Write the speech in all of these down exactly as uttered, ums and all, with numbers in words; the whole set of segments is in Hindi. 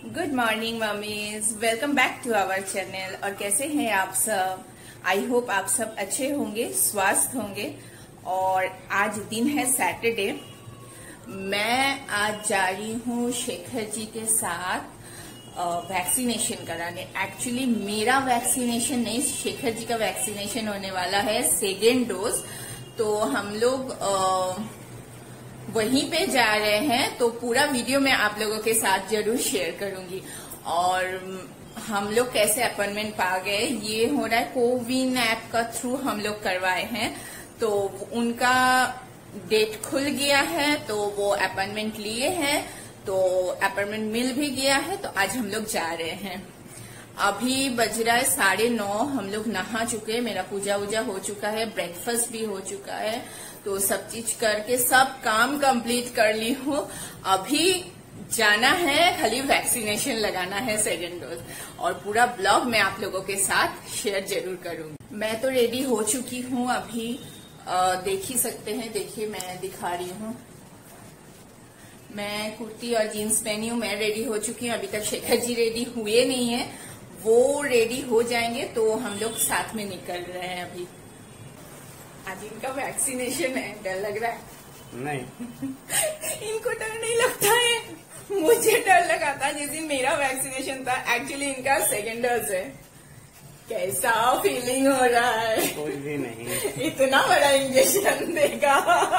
Good morning mummies, welcome back to our channel. और कैसे हैं आप सब? आई होप आप सब अच्छे होंगे, स्वस्थ होंगे। और आज दिन है सैटरडे। मैं आज जा रही हूँ शेखर जी के साथ वैक्सीनेशन कराने। एक्चुअली मेरा वैक्सीनेशन नहीं, शेखर जी का वैक्सीनेशन होने वाला है, सेकेंड डोज। तो हम लोग आ, वहीं पे जा रहे हैं। तो पूरा वीडियो मैं आप लोगों के साथ जरूर शेयर करूंगी। और हम लोग कैसे अपॉइंटमेंट पा गए, ये हो रहा है कोविन ऐप का थ्रू हम लोग करवाए हैं। तो उनका डेट खुल गया है, तो वो अपॉइंटमेंट लिए हैं, तो अपॉइंटमेंट मिल भी गया है। तो आज हम लोग जा रहे हैं। अभी बज रहा है साढ़े नौ। हम लोग नहा चुके हैं, मेरा पूजा वूजा हो चुका है, ब्रेकफास्ट भी हो चुका है। तो सब चीज करके सब काम कंप्लीट कर ली हूँ। अभी जाना है, खाली वैक्सीनेशन लगाना है, सेकेंड डोज। और पूरा ब्लॉग मैं आप लोगों के साथ शेयर जरूर करूंगी। मैं तो रेडी हो चुकी हूँ, अभी आ, देख ही सकते हैं। देखिए मैं दिखा रही हूँ, मैं कुर्ती और जीन्स पहनी हूँ। मैं रेडी हो चुकी हूँ। अभी तक शेखर जी रेडी हुए नहीं है, वो रेडी हो जाएंगे तो हम लोग साथ में निकल रहे हैं। अभी आज इनका वैक्सीनेशन है। डर लग रहा है? नहीं इनको डर नहीं लगता है, मुझे डर लगा था जिस दिन मेरा वैक्सीनेशन था। एक्चुअली इनका सेकेंड डोज है। कैसा फीलिंग हो रहा है? कोई भी नहीं, इतना बड़ा इंजेक्शन देगा।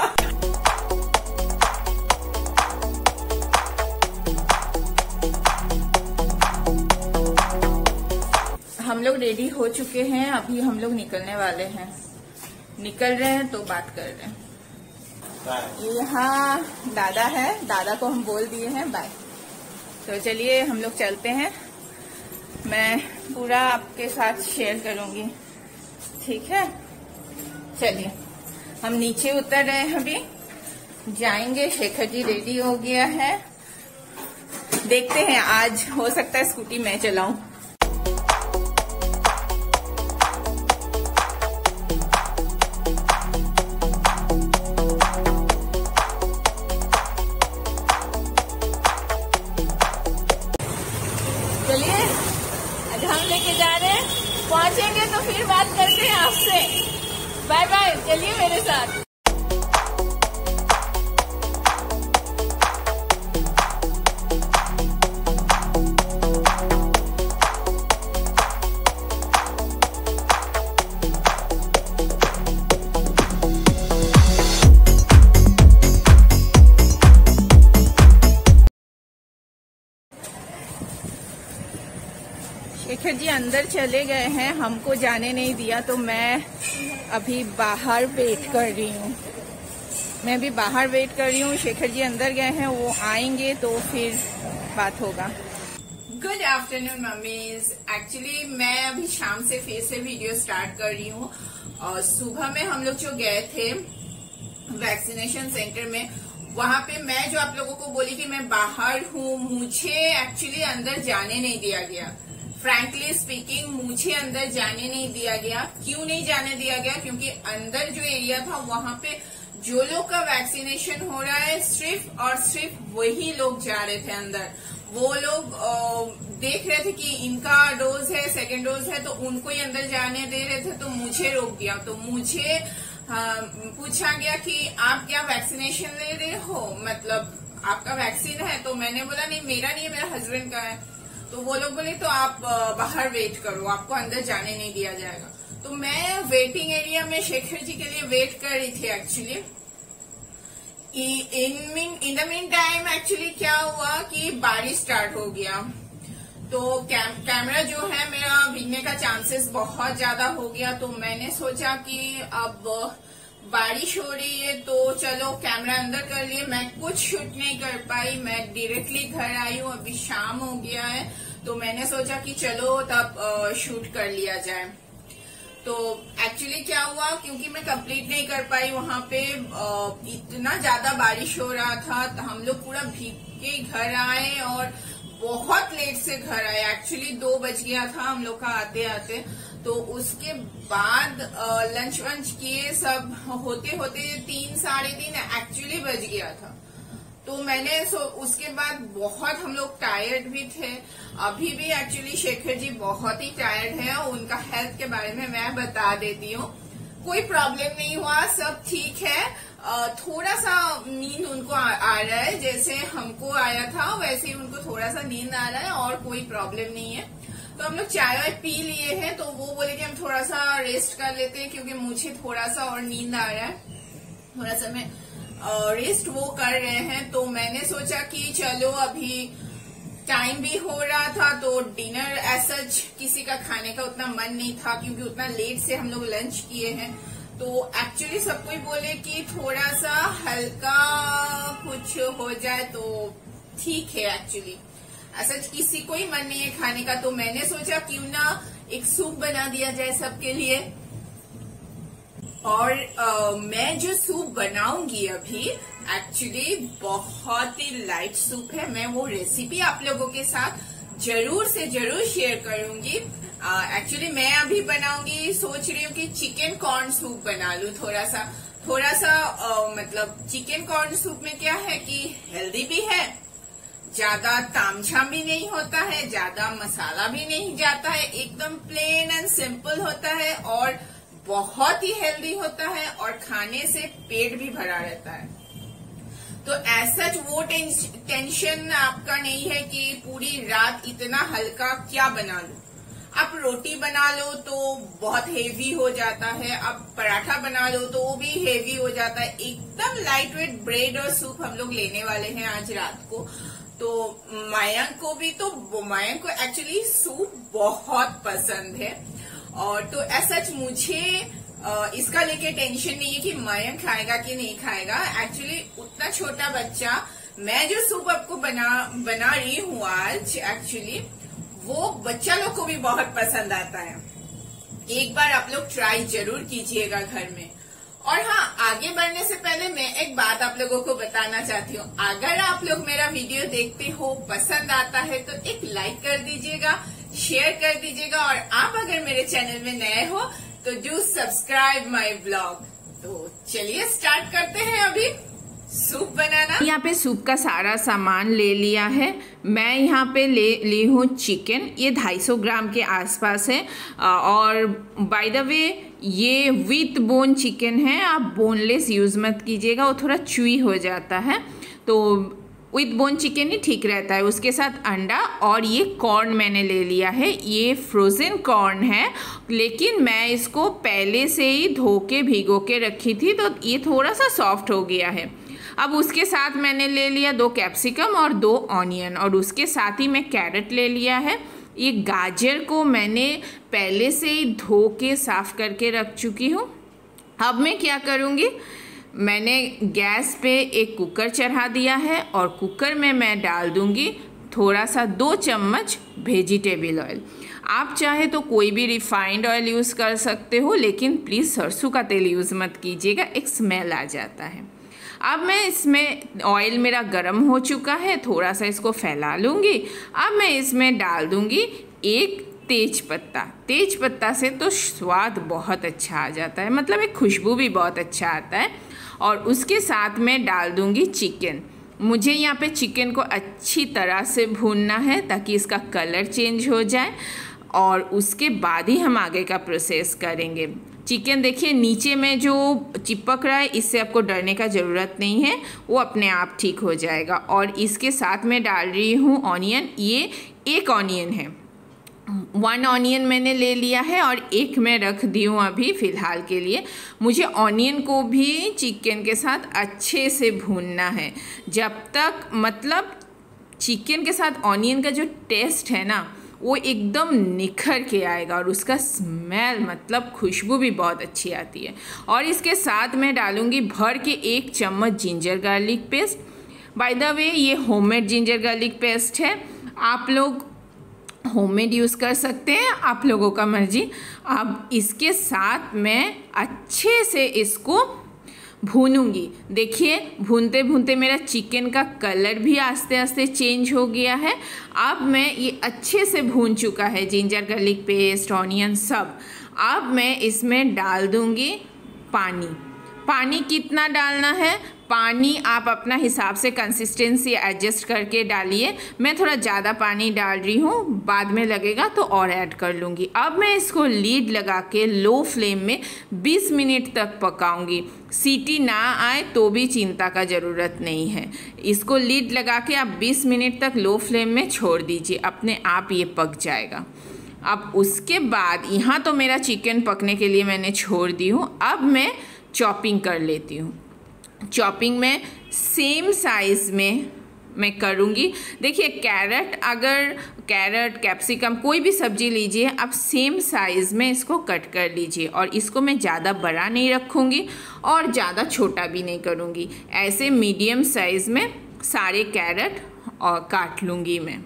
हम लोग रेडी हो चुके हैं, अभी हम लोग निकलने वाले हैं। निकल रहे हैं तो बात कर रहे हैं। यहाँ दादा है, दादा को हम बोल दिए हैं बाय। तो चलिए हम लोग चलते हैं। मैं पूरा आपके साथ शेयर करूंगी, ठीक है? चलिए हम नीचे उतर रहे हैं, अभी जाएंगे। शेखर जी रेडी हो गया है। देखते हैं, आज हो सकता है स्कूटी मैं चलाऊं। चलिए आज हम लेके जा रहे हैं, पहुंचेंगे तो फिर बात करते हैं आपसे। बाय बाय, चलिए मेरे साथ। शेखर जी अंदर चले गए हैं, हमको जाने नहीं दिया। तो मैं अभी बाहर वेट कर रही हूँ। मैं भी बाहर वेट कर रही हूँ। शेखर जी अंदर गए हैं, वो आएंगे तो फिर बात होगा। Good afternoon mummies. एक्चुअली मैं अभी शाम से फिर से वीडियो स्टार्ट कर रही हूँ। और सुबह में हम लोग जो गए थे वैक्सीनेशन सेंटर में, वहां पे मैं जो आप लोगों को बोली कि मैं बाहर हूँ, मुझे एक्चुअली अंदर जाने नहीं दिया गया। फ्रैंकली स्पीकिंग, मुझे अंदर जाने नहीं दिया गया। क्यों नहीं जाने दिया गया? क्योंकि अंदर जो एरिया था वहां पे जो लोग का वैक्सीनेशन हो रहा है, सिर्फ और सिर्फ वही लोग जा रहे थे अंदर। वो लोग देख रहे थे कि इनका डोज है, सेकेंड डोज है, तो उनको ही अंदर जाने दे रहे थे। तो मुझे रोक दिया। तो मुझे हाँ, पूछा गया कि आप क्या वैक्सीनेशन ले रहे हो, मतलब आपका वैक्सीन है? तो मैंने बोला नहीं, मेरा नहीं है, मेरा हस्बैंड का है। तो वो लोग बोले तो आप बाहर वेट करो, आपको अंदर जाने नहीं दिया जाएगा। तो मैं वेटिंग एरिया में शेखर जी के लिए वेट कर रही थी। Actually in in the meantime actually क्या हुआ कि बारिश स्टार्ट हो गया। तो कैम, कैमरा जो है मेरा भीगने का चांसेस बहुत ज्यादा हो गया। तो मैंने सोचा कि अब बारिश हो रही है तो चलो कैमरा अंदर कर लिए। मैं कुछ शूट नहीं कर पाई, मैं डायरेक्टली घर आई हूँ। अभी शाम हो गया है, तो मैंने सोचा कि चलो तब शूट कर लिया जाए। तो एक्चुअली क्या हुआ, क्योंकि मैं कंप्लीट नहीं कर पाई, वहां पे इतना ज्यादा बारिश हो रहा था। तो हम लोग पूरा भीग के घर आए और बहुत लेट से घर आए। एक्चुअली दो बज गया था हम लोग का आते आते। तो उसके बाद लंच वंच किए, सब होते होते तीन साढ़े तीन एक्चुअली बज गया था। तो मैंने सो उसके बाद बहुत हम लोग टायर्ड भी थे। अभी भी एक्चुअली शेखर जी बहुत ही टायर्ड है। उनका हेल्थ के बारे में मैं बता देती हूँ, कोई प्रॉब्लम नहीं हुआ, सब ठीक है। थोड़ा सा नींद उनको आ, आ रहा है, जैसे हमको आया था वैसे ही उनको थोड़ा सा नींद आ रहा है और कोई प्रॉब्लम नहीं है। तो हम लोग चाय वाय पी लिए हैं, तो वो बोले कि हम थोड़ा सा रेस्ट कर लेते हैं क्योंकि मुझे थोड़ा सा और नींद आ रहा है, थोड़ा सा मैं रेस्ट वो कर रहे हैं। तो मैंने सोचा कि चलो अभी टाइम भी हो रहा था, तो डिनर ऐसा किसी का खाने का उतना मन नहीं था क्योंकि उतना लेट से हम लोग लंच किए हैं। तो एक्चुअली सब कोई बोले कि थोड़ा सा हल्का कुछ हो जाए तो ठीक है। एक्चुअली ऐसा किसी को ही मन नहीं है खाने का, तो मैंने सोचा क्यों ना एक सूप बना दिया जाए सबके लिए। और आ, मैं जो सूप बनाऊंगी अभी एक्चुअली बहुत ही लाइट सूप है। मैं वो रेसिपी आप लोगों के साथ जरूर से जरूर शेयर करूंगी। एक्चुअली मैं अभी बनाऊंगी, सोच रही हूँ कि चिकन कॉर्न सूप बना लूं। थोड़ा सा थोड़ा सा आ, मतलब चिकन कॉर्न सूप में क्या है कि हेल्दी भी है, ज्यादा तामझाम भी नहीं होता है, ज्यादा मसाला भी नहीं जाता है, एकदम प्लेन एंड सिंपल होता है और बहुत ही हेल्दी होता है और खाने से पेट भी भरा रहता है। तो ऐसा वो टेंशन आपका नहीं है कि पूरी रात इतना हल्का क्या बना लो। आप रोटी बना लो तो बहुत हेवी हो जाता है, आप पराठा बना लो तो वो भी हेवी हो जाता है। एकदम लाइट वेट ब्रेड और सूप हम लोग लेने वाले हैं आज रात को। तो मयंक को भी, तो मयंक को एक्चुअली सूप बहुत पसंद है। और तो ऐसा मुझे इसका लेके टेंशन नहीं है कि मयंक खाएगा कि नहीं खाएगा। एक्चुअली उतना छोटा बच्चा, मैं जो सूप आपको बना बना रही हूँ आज, एक्चुअली वो बच्चा लोग को भी बहुत पसंद आता है। एक बार आप लोग ट्राई जरूर कीजिएगा घर में। और हाँ, आगे बढ़ने से पहले मैं एक बात आप लोगों को बताना चाहती हूँ। अगर आप लोग मेरा वीडियो देखते हो, पसंद आता है तो एक लाइक कर दीजिएगा, शेयर कर दीजिएगा। और आप अगर मेरे चैनल में नए हो तो डू सब्सक्राइब माय ब्लॉग। तो चलिए स्टार्ट करते हैं अभी सूप बनाना। यहाँ पे सूप का सारा सामान ले लिया है। मैं यहाँ पे ले ली हूँ चिकन, ये दो सौ पचास ग्राम के आसपास है। और बाय द वे ये विथ बोन चिकन है, आप बोनलेस यूज़ मत कीजिएगा, वो थोड़ा चुई हो जाता है। तो विथ बोन चिकन ही ठीक रहता है। उसके साथ अंडा और ये कॉर्न मैंने ले लिया है। ये फ्रोज़न कॉर्न है, लेकिन मैं इसको पहले से ही धो के भिगो के रखी थी, तो ये थोड़ा सा सॉफ्ट हो गया है। अब उसके साथ मैंने ले लिया दो कैप्सिकम और दो ऑनियन, और उसके साथ ही मैं कैरेट ले लिया है। ये गाजर को मैंने पहले से ही धो के साफ़ करके रख चुकी हूँ। अब मैं क्या करूँगी, मैंने गैस पे एक कुकर चढ़ा दिया है और कुकर में मैं डाल दूँगी थोड़ा सा दो चम्मच वेजिटेबल ऑयल। आप चाहे तो कोई भी रिफाइंड ऑयल यूज़ कर सकते हो, लेकिन प्लीज़ सरसों का तेल यूज़ मत कीजिएगा, एक स्मेल आ जाता है। अब मैं इसमें, ऑयल मेरा गर्म हो चुका है, थोड़ा सा इसको फैला लूँगी। अब मैं इसमें डाल दूँगी एक तेज पत्ता। तेज पत्ता से तो स्वाद बहुत अच्छा आ जाता है, मतलब एक खुशबू भी बहुत अच्छा आता है। और उसके साथ में डाल दूँगी चिकन। मुझे यहाँ पे चिकन को अच्छी तरह से भूनना है ताकि इसका कलर चेंज हो जाए, और उसके बाद ही हम आगे का प्रोसेस करेंगे। चिकन देखिए नीचे में जो चिपक रहा है, इससे आपको डरने का ज़रूरत नहीं है, वो अपने आप ठीक हो जाएगा। और इसके साथ में डाल रही हूँ ऑनियन। ये एक ऑनियन है, वन ऑनियन मैंने ले लिया है और एक मैं रख दी हूँ अभी फ़िलहाल के लिए। मुझे ऑनियन को भी चिकन के साथ अच्छे से भूनना है, जब तक मतलब चिकन के साथ ऑनियन का जो टेस्ट है ना, वो एकदम निखर के आएगा और उसका स्मेल, मतलब खुशबू भी बहुत अच्छी आती है। और इसके साथ मैं डालूँगी भर के एक चम्मच ginger garlic paste. By the way ये होममेड जिंजर गार्लिक पेस्ट है, आप लोग होममेड यूज़ कर सकते हैं, आप लोगों का मर्जी। अब इसके साथ मैं अच्छे से इसको भूनूंगी। देखिए भूनते भूनते मेरा चिकन का कलर भी आस्ते आस्ते चेंज हो गया है। अब मैं ये अच्छे से भून चुका है, जिंजर गार्लिक पेस्ट, ऑनियन सब। अब मैं इसमें डाल दूंगी पानी। पानी कितना डालना है, पानी आप अपना हिसाब से कंसिस्टेंसी एडजस्ट करके डालिए। मैं थोड़ा ज़्यादा पानी डाल रही हूँ, बाद में लगेगा तो और ऐड कर लूँगी। अब मैं इसको लीड लगा के लो फ्लेम में बीस मिनट तक पकाऊंगी। सीटी ना आए तो भी चिंता का ज़रूरत नहीं है। इसको लीड लगा के आप बीस मिनट तक लो फ्लेम में छोड़ दीजिए, अपने आप ये पक जाएगा। अब उसके बाद यहाँ तो मेरा चिकन पकने के लिए मैंने छोड़ दी हूँ। अब मैं चॉपिंग कर लेती हूँ। चॉपिंग में सेम साइज़ में मैं करूँगी। देखिए कैरेट, अगर कैरेट कैप्सिकम कोई भी सब्जी लीजिए, आप सेम साइज़ में इसको कट कर लीजिए। और इसको मैं ज़्यादा बड़ा नहीं रखूँगी और ज़्यादा छोटा भी नहीं करूँगी, ऐसे मीडियम साइज़ में सारे कैरेट और काट लूँगी मैं।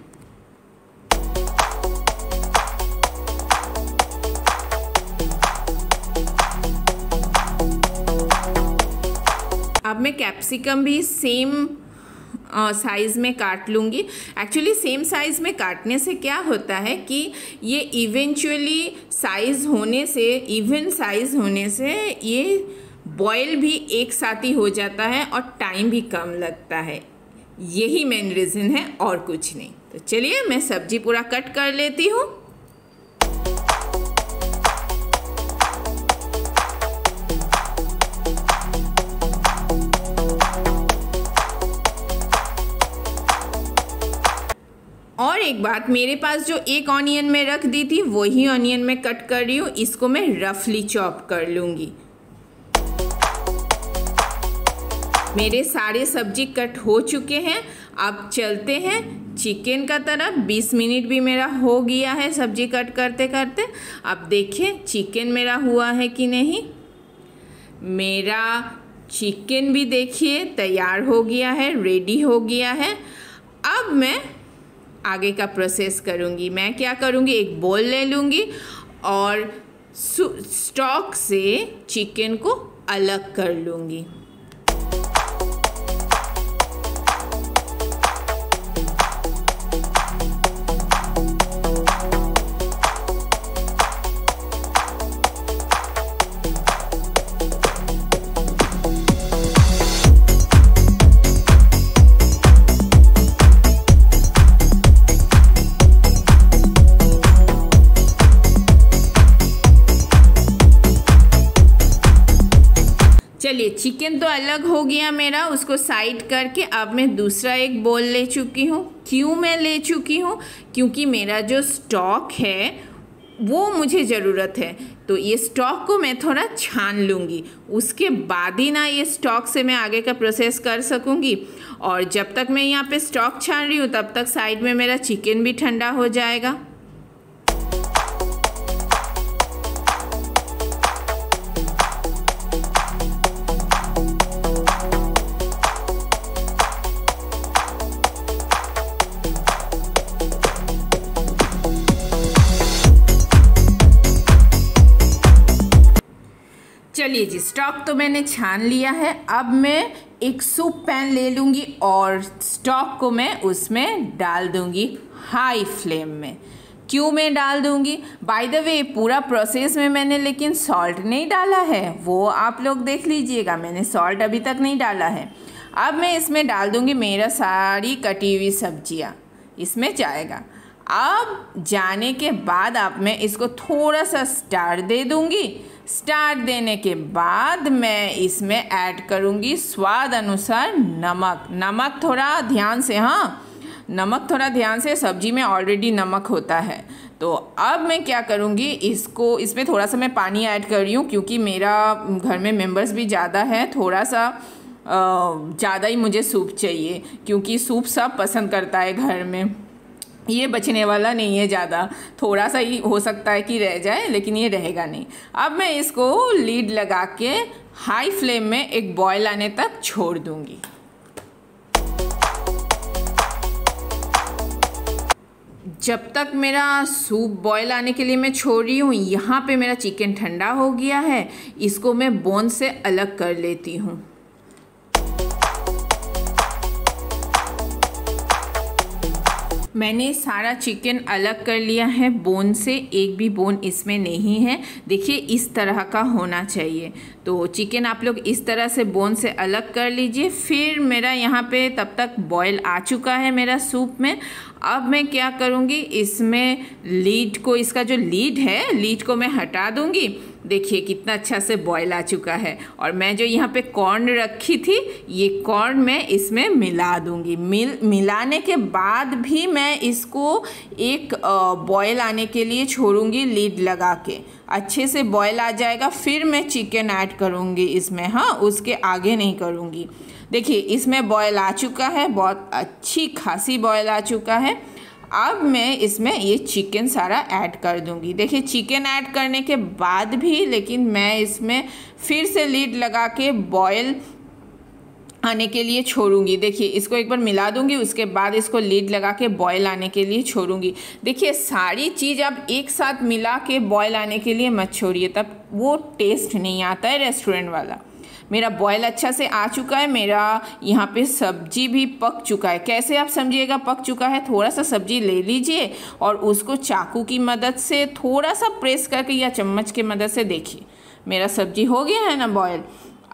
अब मैं कैप्सिकम भी सेम साइज़ में काट लूँगी। एक्चुअली सेम साइज़ में काटने से क्या होता है कि ये इवेंचुअली साइज़ होने से, इवन साइज़ होने से ये बॉयल भी एक साथ ही हो जाता है और टाइम भी कम लगता है। यही मेन रीज़न है और कुछ नहीं। तो चलिए मैं सब्जी पूरा कट कर लेती हूँ। और एक बात, मेरे पास जो एक ऑनियन में रख दी थी वही ऑनियन में कट कर रही हूँ। इसको मैं रफली चॉप कर लूँगी। मेरे सारे सब्जी कट हो चुके हैं। अब चलते हैं चिकन का तरफ। बीस मिनट भी मेरा हो गया है सब्जी कट करते करते। अब देखिए चिकन मेरा हुआ है कि नहीं। मेरा चिकन भी देखिए तैयार हो गया है, रेडी हो गया है। अब मैं आगे का प्रोसेस करूँगी। मैं क्या करूँगी, एक बोल ले लूँगी और स्टॉक से चिकन को अलग कर लूँगी। चलिए चिकन तो अलग हो गया मेरा, उसको साइड करके अब मैं दूसरा एक बोल ले चुकी हूँ। क्यों मैं ले चुकी हूँ, क्योंकि मेरा जो स्टॉक है वो मुझे ज़रूरत है। तो ये स्टॉक को मैं थोड़ा छान लूँगी, उसके बाद ही ना ये स्टॉक से मैं आगे का प्रोसेस कर सकूँगी। और जब तक मैं यहाँ पे स्टॉक छान रही हूँ तब तक साइड में मेरा चिकन भी ठंडा हो जाएगा। चलिए जी, स्टॉक तो मैंने छान लिया है। अब मैं एक सूप पैन ले लूँगी और स्टॉक को मैं उसमें डाल दूँगी हाई फ्लेम में। क्यों मैं डाल दूँगी, बाय द वे पूरा प्रोसेस में मैंने लेकिन सॉल्ट नहीं डाला है, वो आप लोग देख लीजिएगा। मैंने सॉल्ट अभी तक नहीं डाला है। अब मैं इसमें डाल दूँगी मेरा सारी कटी हुई सब्जियाँ, इसमें जाएगा। अब जाने के बाद अब मैं इसको थोड़ा सा स्टार दे दूँगी। स्टार देने के बाद मैं इसमें ऐड करूँगी स्वाद अनुसार नमक। नमक थोड़ा ध्यान से, हाँ नमक थोड़ा ध्यान से, सब्जी में ऑलरेडी नमक होता है। तो अब मैं क्या करूँगी, इसको इसमें थोड़ा सा मैं पानी ऐड कर रही हूँ क्योंकि मेरा घर में मेंबर्स भी ज़्यादा है। थोड़ा सा ज़्यादा ही मुझे सूप चाहिए क्योंकि सूप सब पसंद करता है घर में। ये बचने वाला नहीं है ज़्यादा, थोड़ा सा ही हो सकता है कि रह जाए, लेकिन ये रहेगा नहीं। अब मैं इसको लीड लगा के हाई फ्लेम में एक बॉयल आने तक छोड़ दूँगी। जब तक मेरा सूप बॉयल आने के लिए मैं छोड़ रही हूँ, यहाँ पे मेरा चिकन ठंडा हो गया है। इसको मैं बोन से अलग कर लेती हूँ। मैंने सारा चिकन अलग कर लिया है बोन से, एक भी बोन इसमें नहीं है। देखिए इस तरह का होना चाहिए। तो चिकन आप लोग इस तरह से बोन से अलग कर लीजिए। फिर मेरा यहाँ पे तब तक बॉयल आ चुका है मेरा सूप में। अब मैं क्या करूँगी, इसमें लीड को, इसका जो लीड है लीड को मैं हटा दूँगी। देखिए कितना अच्छा से बॉयल आ चुका है। और मैं जो यहाँ पे कॉर्न रखी थी, ये कॉर्न मैं इसमें मिला दूँगी। मिल मिलाने के बाद भी मैं इसको एक बॉयल आने के लिए छोड़ूंगी लीड लगा के। अच्छे से बॉयल आ जाएगा फिर मैं चिकन ऐड करूँगी इसमें, हाँ उसके आगे नहीं करूँगी। देखिए इसमें बॉयल आ चुका है, बहुत अच्छी खासी बॉयल आ चुका है। अब मैं इसमें ये चिकन सारा ऐड कर दूंगी। देखिए चिकन ऐड करने के बाद भी लेकिन मैं इसमें फिर से लीड लगा के बॉयल आने के लिए छोड़ूंगी। देखिए इसको एक बार मिला दूंगी, उसके बाद इसको लीड लगा के बॉयल आने के लिए छोड़ूंगी। देखिए सारी चीज़ आप एक साथ मिला के बॉयल आने के लिए मत छोड़िए, तब वो टेस्ट नहीं आता है रेस्टोरेंट वाला। मेरा बॉयल अच्छा से आ चुका है, मेरा यहाँ पे सब्जी भी पक चुका है। कैसे आप समझिएगा पक चुका है, थोड़ा सा सब्जी ले लीजिए और उसको चाकू की मदद से थोड़ा सा प्रेस करके या चम्मच की मदद से देखिए मेरा सब्जी हो गया है ना बॉयल।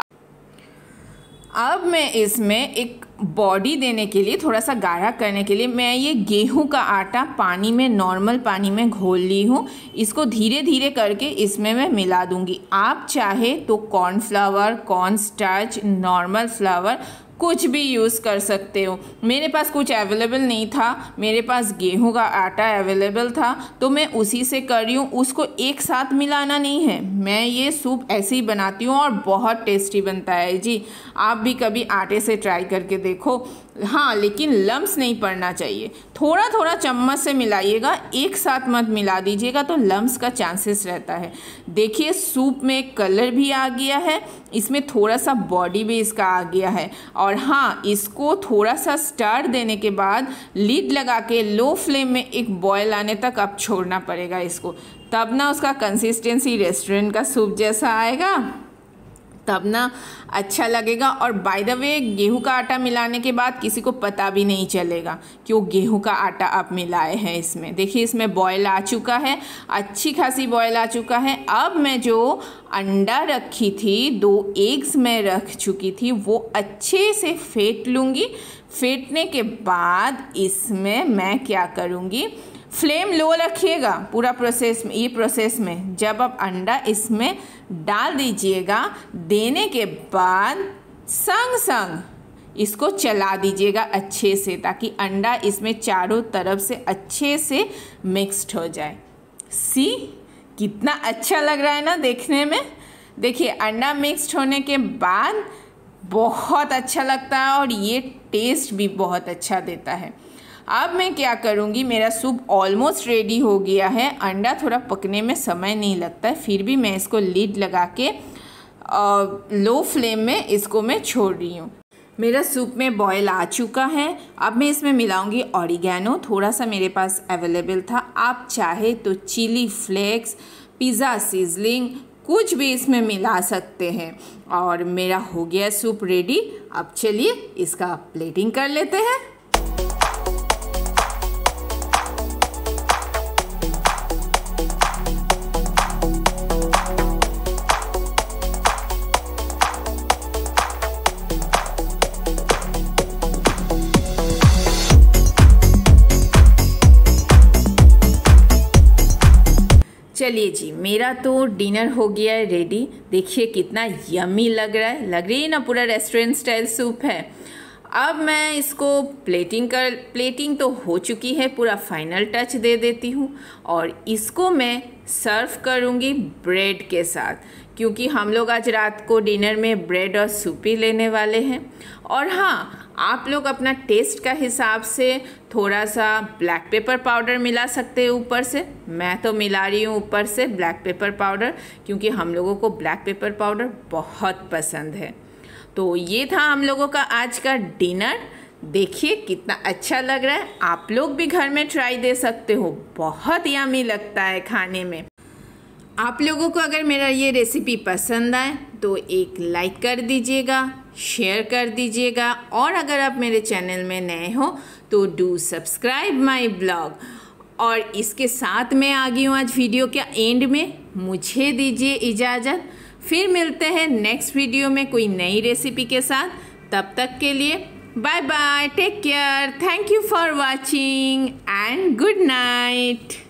अब मैं इसमें एक बॉडी देने के लिए, थोड़ा सा गाढ़ा करने के लिए मैं ये गेहूं का आटा पानी में, नॉर्मल पानी में घोल ली हूँ। इसको धीरे धीरे करके इसमें मैं मिला दूंगी। आप चाहे तो cornflour, corn starch, normal flour कुछ भी यूज़ कर सकते हो। मेरे पास कुछ अवेलेबल नहीं था, मेरे पास गेहूं का आटा अवेलेबल था तो मैं उसी से कर रही हूँ। उसको एक साथ मिलाना नहीं है। मैं ये सूप ऐसे ही बनाती हूँ और बहुत टेस्टी बनता है जी। आप भी कभी आटे से ट्राई करके देखो। हाँ लेकिन लम्स नहीं पड़ना चाहिए, थोड़ा थोड़ा चम्मच से मिलाइएगा, एक साथ मत मिला दीजिएगा तो लम्स का चांसेस रहता है। देखिए सूप में एक कलर भी आ गया है, इसमें थोड़ा सा बॉडी भी इसका आ गया है। और हाँ इसको थोड़ा सा स्टर देने के बाद लीड लगा के लो फ्लेम में एक बॉयल आने तक अब छोड़ना पड़ेगा इसको, तब ना उसका कंसिस्टेंसी रेस्टोरेंट का सूप जैसा आएगा, तब ना अच्छा लगेगा। और बाय द वे गेहूं का आटा मिलाने के बाद किसी को पता भी नहीं चलेगा कि वो गेहूं का आटा आप मिलाए हैं इसमें। देखिए इसमें बॉयल आ चुका है, अच्छी खासी बॉयल आ चुका है। अब मैं जो अंडा रखी थी, दो एग्स मैं रख चुकी थी, वो अच्छे से फेंट लूँगी। फेंटने के बाद इसमें मैं क्या करूँगी, फ्लेम लो रखिएगा पूरा प्रोसेस में। ये प्रोसेस में जब आप अंडा इसमें डाल दीजिएगा, देने के बाद संग संग इसको चला दीजिएगा अच्छे से, ताकि अंडा इसमें चारों तरफ से अच्छे से मिक्स्ड हो जाए। सी कितना अच्छा लग रहा है ना देखने में। देखिए अंडा मिक्स्ड होने के बाद बहुत अच्छा लगता है और ये टेस्ट भी बहुत अच्छा देता है। अब मैं क्या करूँगी, मेरा सूप ऑलमोस्ट रेडी हो गया है। अंडा थोड़ा पकने में समय नहीं लगता है, फिर भी मैं इसको लीड लगा के आ, लो फ्लेम में इसको मैं छोड़ रही हूँ। मेरा सूप में बॉयल आ चुका है। अब मैं इसमें मिलाऊंगी ऑरिगेनो, थोड़ा सा मेरे पास अवेलेबल था। आप चाहे तो चिली फ्लेक्स, पिज़्ज़ा सीजलिंग कुछ भी इसमें मिला सकते हैं। और मेरा हो गया सूप रेडी। अब चलिए इसका प्लेटिंग कर लेते हैं। चलिए जी, मेरा तो डिनर हो गया है रेडी। देखिए कितना यम्मी लग रहा है, लग रही है ना, पूरा रेस्टोरेंट स्टाइल सूप है। अब मैं इसको प्लेटिंग कर प्लेटिंग तो हो चुकी है, पूरा फाइनल टच दे देती हूँ और इसको मैं सर्व करूँगी ब्रेड के साथ, क्योंकि हम लोग आज रात को डिनर में ब्रेड और सूप ही लेने वाले हैं। और हाँ, आप लोग अपना टेस्ट का हिसाब से थोड़ा सा ब्लैक पेपर पाउडर मिला सकते हैं ऊपर से। मैं तो मिला रही हूँ ऊपर से ब्लैक पेपर पाउडर, क्योंकि हम लोगों को ब्लैक पेपर पाउडर बहुत पसंद है। तो ये था हम लोगों का आज का डिनर। देखिए कितना अच्छा लग रहा है। आप लोग भी घर में ट्राई दे सकते हो, बहुत यम्मी लगता है खाने में। आप लोगों को अगर मेरा ये रेसिपी पसंद आए तो एक लाइक कर दीजिएगा, शेयर कर दीजिएगा, और अगर आप मेरे चैनल में नए हो तो डू सब्सक्राइब माई ब्लॉग। और इसके साथ मैं आ गई हूँ आज वीडियो के एंड में। मुझे दीजिए इजाज़त, फिर मिलते हैं नेक्स्ट वीडियो में कोई नई रेसिपी के साथ। तब तक के लिए bye bye, take care, thank you for watching and good night.